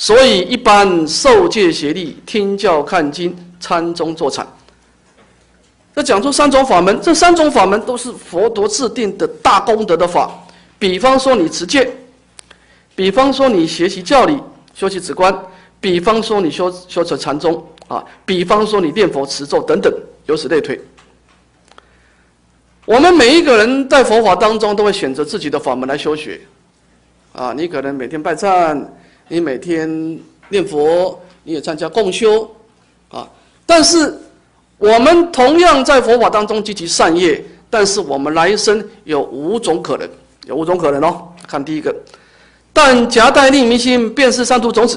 所以一般受戒协力，听教看经，参中坐禅。这讲出3种法门，这3种法门都是佛陀制定的大功德的法。比方说你持戒，比方说你学习教理、修习止观，比方说你修持禅宗啊，比方说你念佛持咒等等，由此类推。我们每一个人在佛法当中都会选择自己的法门来修学啊，你可能每天拜忏，你每天念佛，你也参加共修啊，但是我们同样在佛法当中积极善业，但是我们来生有5种可能，有5种可能哦。看第一个，但夹带利民心，便是三途种子。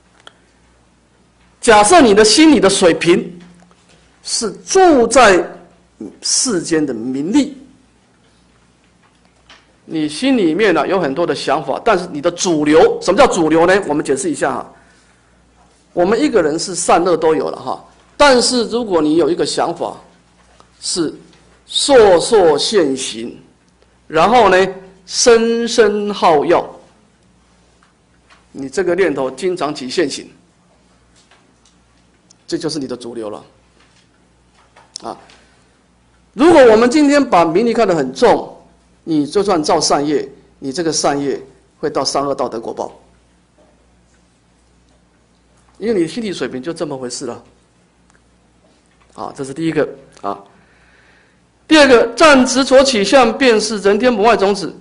假设你的心理的水平是住在世间的名利，你心里面呢有很多的想法，但是你的主流，什么叫主流呢？我们解释一下哈。我们一个人是善恶都有了哈。但是如果你有一个想法是烁烁现行，然后呢声声好药，你这个念头经常起现行，这就是你的主流了啊。如果我们今天把名利看得很重，你就算造善业，你这个善业会到善恶道德果报，因为你的心理水平就这么回事了。啊，这是第一个啊。第二个，暂执着起相，便是人天不坏种子。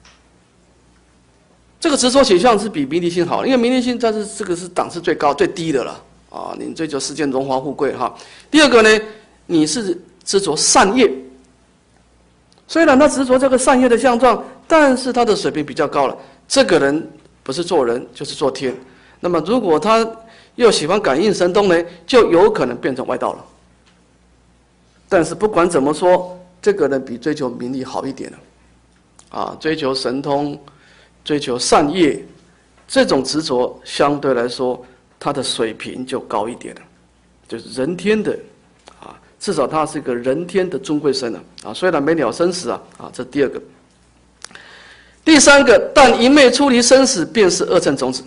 这个执着起相是比名利心好，因为名利心它是这个是档次最高最低的了啊。你追求世间荣华富贵哈。第二个呢，你是执着善业，虽然他执着这个善业的相状，但是他的水平比较高了。这个人不是做人就是做天。那么如果他又喜欢感应神通呢，就有可能变成外道了。但是不管怎么说，这个人比追求名利好一点了，啊，追求神通，追求善业，这种执着相对来说，他的水平就高一点了，就是人天的，啊，至少他是一个人天的尊贵身了，啊，虽然没了生死啊，这第二个。第三个，但一昧出离生死，便是二乘种子。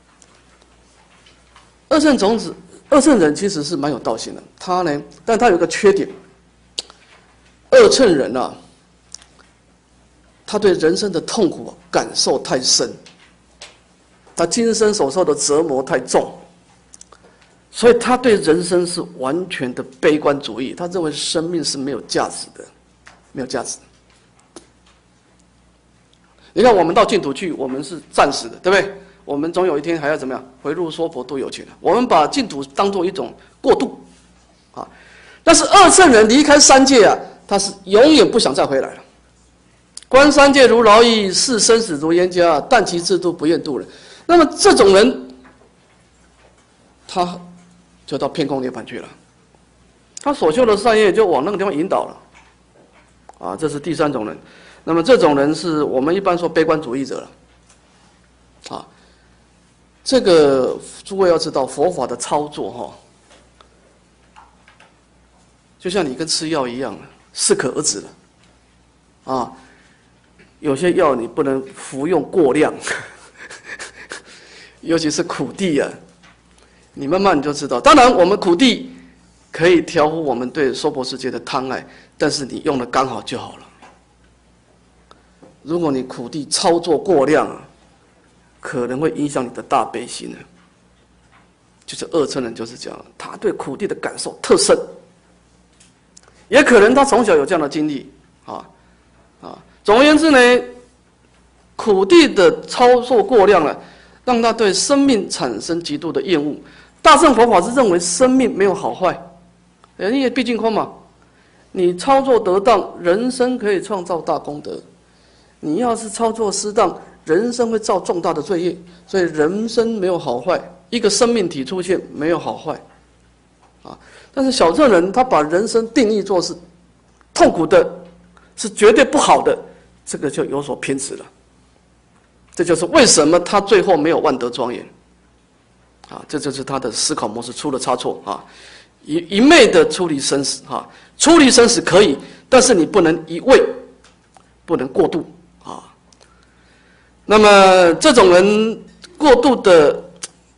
二乘种子，二乘人其实是蛮有道行的，他呢，但他有个缺点。二乘人啊，他对人生的痛苦感受太深，他今生所受的折磨太重，所以他对人生是完全的悲观主义，他认为生命是没有价值的，没有价值。你看我们到净土去，我们是暂时的，对不对？我们总有一天还要怎么样？回入娑婆度有情。我们把净土当作一种过渡，啊，但是二乘人离开三界啊，他是永远不想再回来了。观三界如劳役，视生死如冤家，但其制度不愿度人。那么这种人，他就到偏空涅槃去了，他所修的善业就往那个地方引导了，啊，这是第三种人。那么这种人是我们一般说悲观主义者了，啊，这个诸位要知道佛法的操作哈，就像你跟吃药一样，适可而止了，啊，有些药你不能服用过量，尤其是苦地啊，你慢慢你就知道。当然，我们苦地可以调伏我们对娑婆世界的贪爱，但是你用的刚好就好了。如果你苦地操作过量啊，可能会影响你的大悲心呢。就是二乘人就是这样，他对苦地的感受特深，也可能他从小有这样的经历啊。总而言之呢，苦地的操作过量了，让他对生命产生极度的厌恶。大乘佛法是认为生命没有好坏，因为毕竟空嘛，你操作得当，人生可以创造大功德。你要是操作失当，人生会造重大的罪业，所以人生没有好坏，一个生命体出现没有好坏，啊！但是小乘人他把人生定义作是痛苦的，是绝对不好的，这个就有所偏执了。这就是为什么他最后没有万德庄严，啊，这就是他的思考模式出了差错啊！一昧的出离生死啊，出离生死可以，但是你不能一味，不能过度。那么这种人过度的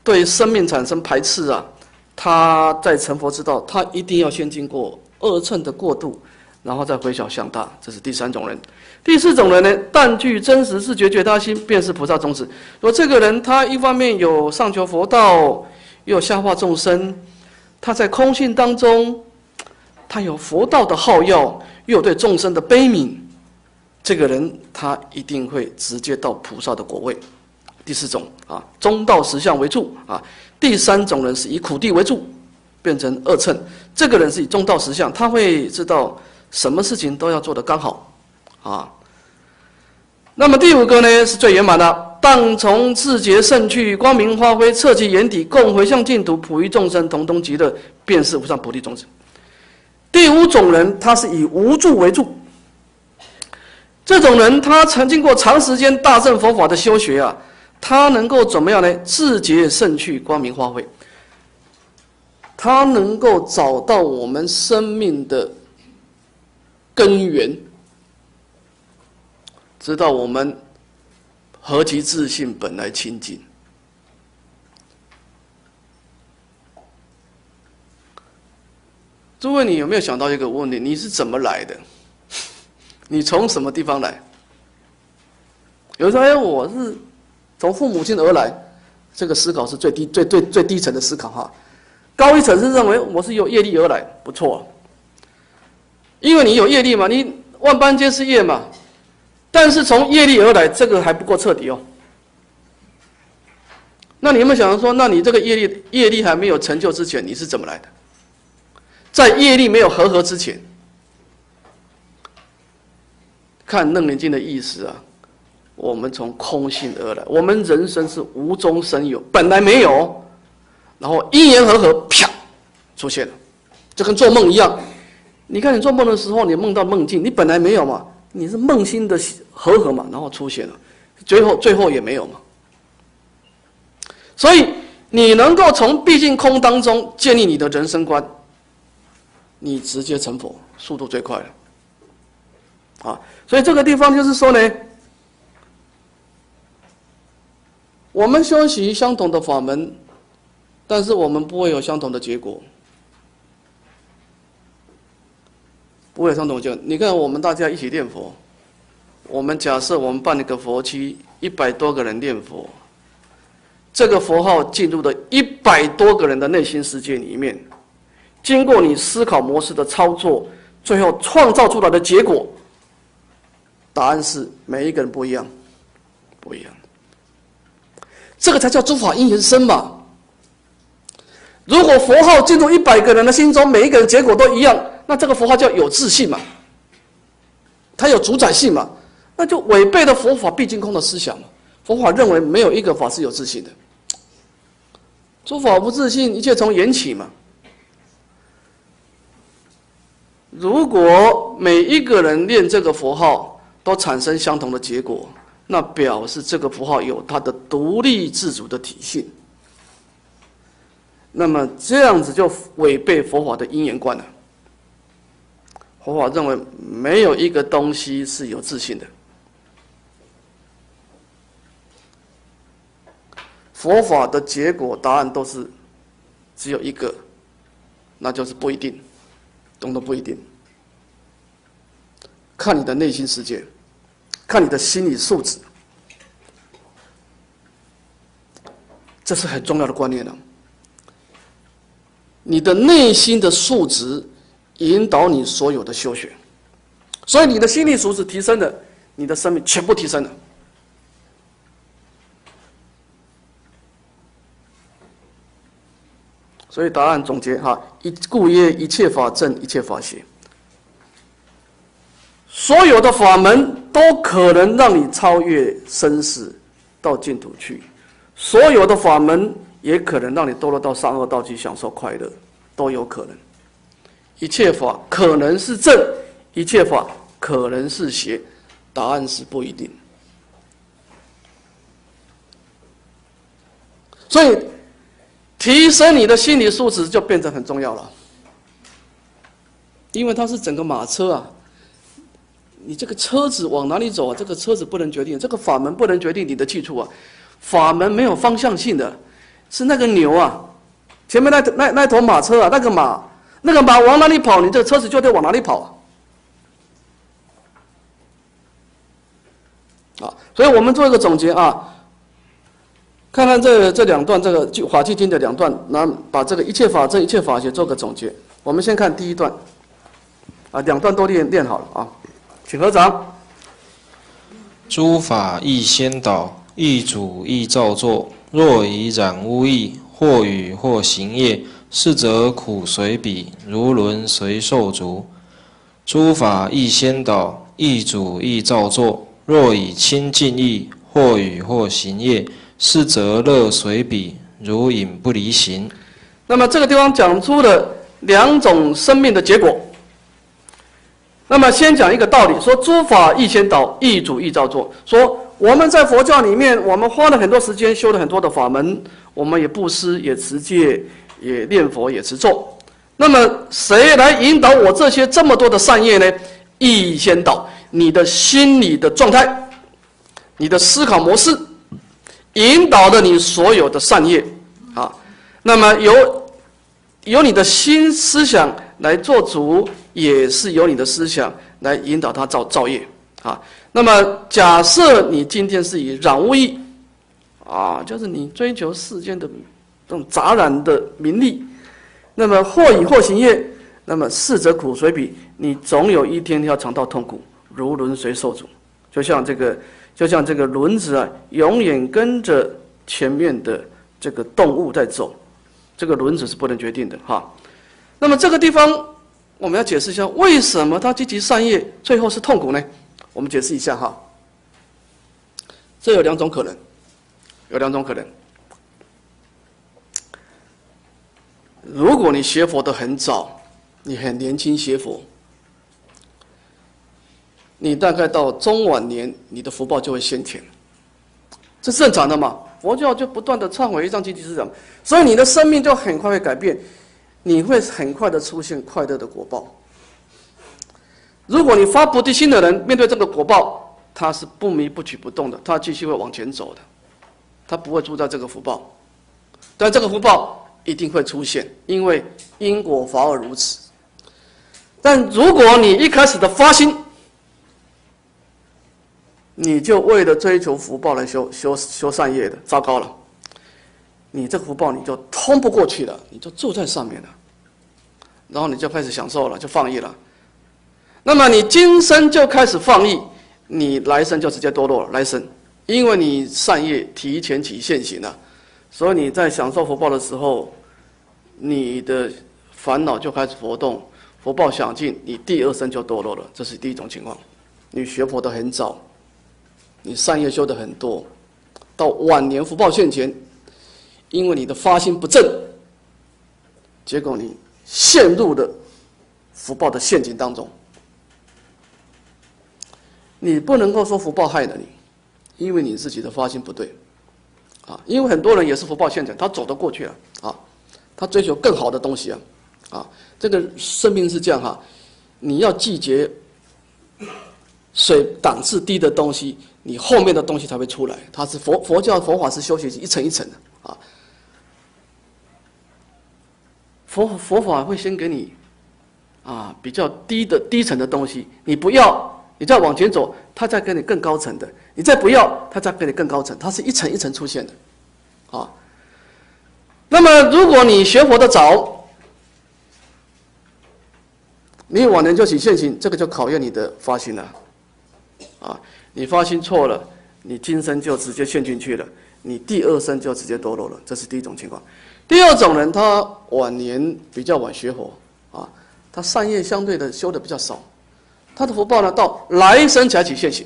对生命产生排斥啊，他在成佛之道，他一定要先经过二乘的过渡，然后再回小向大，这是第三种人。第四种人呢，但具真实自觉觉他心，便是菩萨种子。说这个人，他一方面有上求佛道，又有下化众生，他在空性当中，他有佛道的好要，又有对众生的悲悯，这个人他一定会直接到菩萨的果位。第四种啊，中道实相为助啊。第三种人是以苦地为助，变成二乘。这个人是以中道实相，他会知道什么事情都要做得刚好啊。那么第五个呢，是最圆满的，当从自觉胜趣，光明发挥，彻其眼底，共回向净土，普于众生，同登极乐，便是无上菩提种子。第五种人，他是以无助为助。这种人，他曾经过长时间大乘佛法的修学啊，他能够怎么样呢？自觉胜趣，光明发挥。他能够找到我们生命的根源，知道我们何其自性本来清净。诸位，你有没有想到一个问题？你是怎么来的？你从什么地方来？有人说：“哎，我是从父母亲而来。”这个思考是最低层的思考哈。高一层是认为我是由业力而来，不错。因为你有业力嘛，你万般皆是业嘛。但是从业力而来，这个还不够彻底哦。那你有没有想说，那你这个业力还没有成就之前，你是怎么来的？在业力没有和合之前，看《楞严经》的意思啊，我们从空性而来，我们人生是无中生有，本来没有，然后因缘和合，啪，出现了，就跟做梦一样。你看你做梦的时候，你梦到梦境，你本来没有嘛，你是梦心的和合嘛，然后出现了，最后也没有嘛。所以你能够从毕竟空当中建立你的人生观，你直接成佛，速度最快了。啊，所以这个地方就是说呢，我们修习相同的法门，但是我们不会有相同的结果，不会有相同的结果。你看，我们大家一起念佛，我们假设我们办一个佛期，100多个人念佛，这个佛号进入了100多个人的内心世界里面，经过你思考模式的操作，最后创造出来的结果。答案是每一个人不一样，不一样。这个才叫诸法因缘生嘛。如果佛号进入100个人的心中，每一个人结果都一样，那这个佛号叫有自性嘛，它有主宰性嘛，那就违背了佛法毕竟空的思想嘛。佛法认为没有一个法是有自性的，诸法无自性，一切从缘起嘛。如果每一个人念这个佛号，都产生相同的结果，那表示这个符号有它的独立自主的体性。那么这样子就违背佛法的因缘观了。佛法认为没有一个东西是有自性的，佛法的结果答案都是只有一个，那就是不一定，懂得不一定。看你的内心世界，看你的心理素质，这是很重要的观念了。你的内心的素质引导你所有的修学，所以你的心理素质提升了，你的生命全部提升了。所以答案总结哈，故曰一切法正，一切法邪。所有的法门都可能让你超越生死到净土去，所有的法门也可能让你堕落到三恶道去享受快乐，都有可能。一切法可能是正，一切法可能是邪，答案是不一定。所以提升你的心理素质就变成很重要了，因为它是整个马车啊。你这个车子往哪里走啊？这个车子不能决定，这个法门不能决定你的去处啊。法门没有方向性的， 是那个牛啊，前面那头马车啊，那个马往哪里跑，你这个车子就得往哪里跑啊。所以我们做一个总结啊，看看这两段这个《法纪经》的两段，那把这个一切法正、一切法邪做个总结。我们先看第一段，啊，两段都练好了啊，请合掌。 诸法亦先导，亦主亦造作。若以染污意，或语或行业，是则苦随彼，如轮随受逐。诸法亦先导，亦主亦造作。若以清净意，或语或行业，是则乐随彼，如影不离形。 那么这个地方讲出了两种生命的结果。那么先讲一个道理，说诸法亦先导，亦主亦造作。说我们在佛教里面，我们花了很多时间，修了很多的法门，我们也布施，也持戒，也念佛，也持咒。那么谁来引导我这些这么多的善业呢？亦先导，你的心理的状态，你的思考模式，引导了你所有的善业啊。那么由你的心思想来做主，也是由你的思想来引导他造业啊。那么假设你今天是以染污意啊，就是你追求世间的这种杂染的名利，那么或以或行业，那么是则苦随彼，你总有一天要尝到痛苦，如轮随受阻。就像这个轮子啊，永远跟着前面的这个动物在走，这个轮子是不能决定的哈。那么这个地方我们要解释一下，为什么他积极善业最后是痛苦呢？我们解释一下哈。这有两种可能，如果你学佛的很早，你很年轻学佛，你大概到中晚年，你的福报就会先前，这是正常的嘛？佛教就不断的忏悔，让积极思想，所以你的生命就很快会改变，你会很快的出现快乐的果报。如果你发菩提心的人，面对这个果报，他是不迷不取不动的，他继续会往前走的，他不会住在这个福报，但这个福报一定会出现，因为因果法而如此。但如果你一开始的发心，你就为了追求福报来修善业的，糟糕了，你这个福报你就通不过去了，你就住在上面了，然后你就开始享受了，就放逸了。那么你今生就开始放逸，你来生就直接堕落了。来生，因为你善业提前起现行了，所以你在享受福报的时候，你的烦恼就开始活动，福报享尽，你第二生就堕落了。这是第一种情况。你学佛的很早，你善业修的很多，到晚年福报现前，因为你的发心不正，结果你陷入了福报的陷阱当中。你不能够说福报害了你，因为你自己的发心不对，啊，因为很多人也是福报陷阱，他走得过去了，啊，他追求更好的东西啊，啊，这个生命是这样哈，你要季节水档次低的东西，你后面的东西才会出来，它是佛教佛法是修习一层一层的啊，佛法会先给你啊比较低层的东西，你不要。你再往前走，他再给你更高层的；你再不要，他再给你更高层。它是一层一层出现的，啊。那么，如果你学佛的早，你晚年就起现行，这个就考验你的发心了，啊。你发心错了，你今生就直接陷进去了，你第二生就直接堕落了。这是第一种情况。第二种人，他晚年比较晚学佛，啊，他善业相对的修的比较少。他的福报呢，到来生才起现行。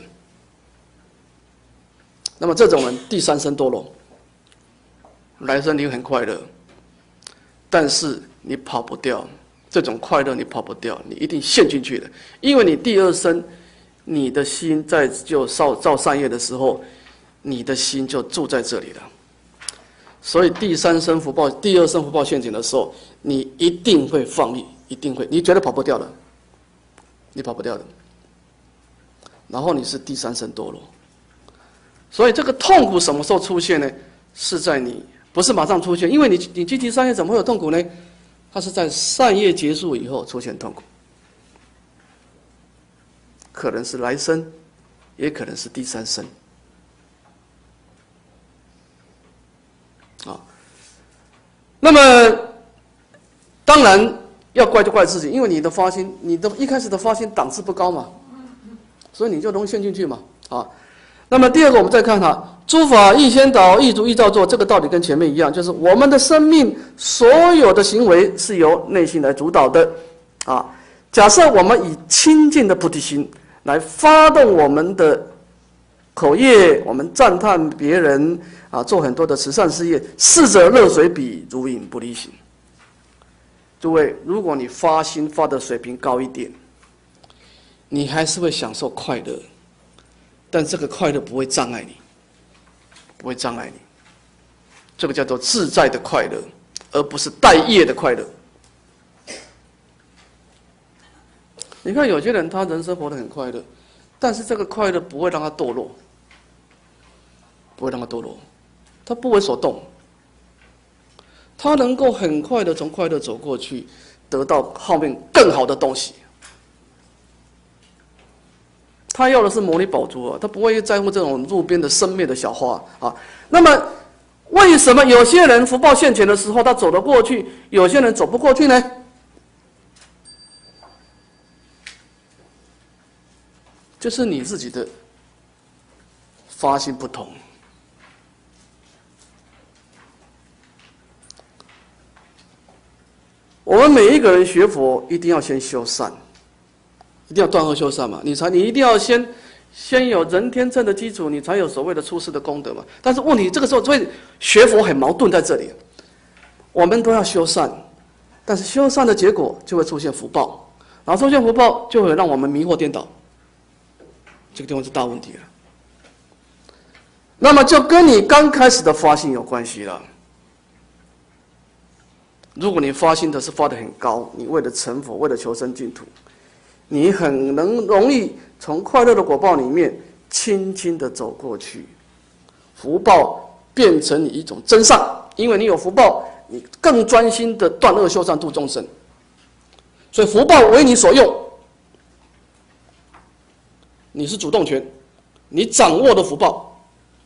那么这种人第三生堕落，来生你很快乐，但是你跑不掉，这种快乐你跑不掉，你一定陷进去的，因为你第二生，你的心在就造善业的时候，你的心就住在这里了。所以第三生福报、第二生福报陷阱的时候，你一定会放逸，一定会，你绝对跑不掉的。你跑不掉的，然后你是第三生堕落，所以这个痛苦什么时候出现呢？是在你不是马上出现，因为你积极善业怎么会有痛苦呢？它是在善业结束以后出现痛苦，可能是来生，也可能是第三生。啊，那么当然要怪就怪自己，因为你的发心，你的一开始的发心档次不高嘛，所以你就容易陷进去嘛。啊，那么第二个我们再看哈，诸法亦先导，亦足亦造作，这个道理跟前面一样，就是我们的生命所有的行为是由内心来主导的。啊，假设我们以清净的菩提心来发动我们的口业，我们赞叹别人啊，做很多的慈善事业，逝者乐水比，如影不离形。诸位，如果你发心发的水平高一点，你还是会享受快乐，但这个快乐不会障碍你，不会障碍你。这个叫做自在的快乐，而不是带业的快乐。你看有些人他人生活得很快乐，但是这个快乐不会让他堕落，不会让他堕落，他不为所动。他能够很快的从快乐走过去，得到后面更好的东西。他要的是摩尼宝珠啊，他不会在乎这种路边的生灭的小花啊。那么，为什么有些人福报现前的时候他走得过去，有些人走不过去呢？就是你自己的发心不同。我们每一个人学佛，一定要先修善，一定要断恶修善嘛。你一定要先有人天正的基础，你才有所谓的出世的功德嘛。但是问题这个时候，所以学佛很矛盾在这里。我们都要修善，但是修善的结果就会出现福报，然后出现福报就会让我们迷惑颠倒，这个地方是大问题了。那么就跟你刚开始的发心有关系了。如果你发心的是发得很高，你为了成佛，为了求生净土，你很容易从快乐的果报里面轻轻的走过去，福报变成你一种真善，因为你有福报，你更专心的断恶修善度众生，所以福报为你所用，你是主动权，你掌握的福报，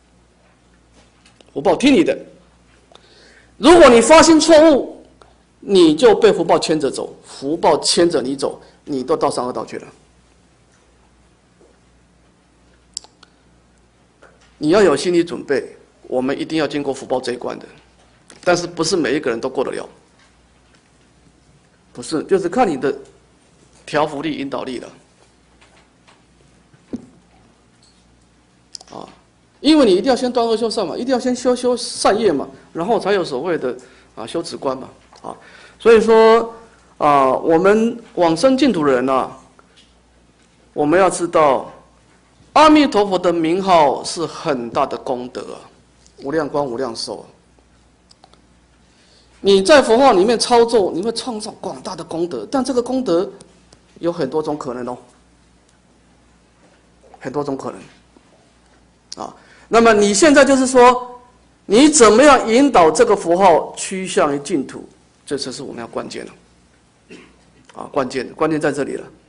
福报听你的。如果你发心错误，你就被福报牵着走，福报牵着你走，你都到三恶道去了。你要有心理准备，我们一定要经过福报这一关的，但是不是每一个人都过得了，不是，就是看你的调伏力、引导力了。啊，因为你一定要先断恶修善嘛，一定要先修善业嘛，然后才有所谓的修止观嘛。啊，所以说我们往生净土的人啊，我们要知道，阿弥陀佛的名号是很大的功德啊，无量光无量寿啊。你在佛号里面操作，你会创造广大的功德，但这个功德有很多种可能哦，很多种可能啊。那么你现在就是说，你怎么样引导这个佛号趋向于净土？这才是我们要关键的，关键在这里了。